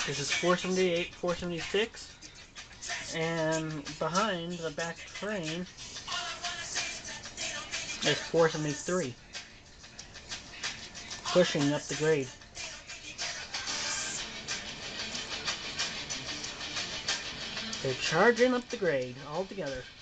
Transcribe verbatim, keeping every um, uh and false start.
This is four seventy-eight, four seventy-six, and behind the back frame is four seventy-three, pushing up the grade. They're charging up the grade all together.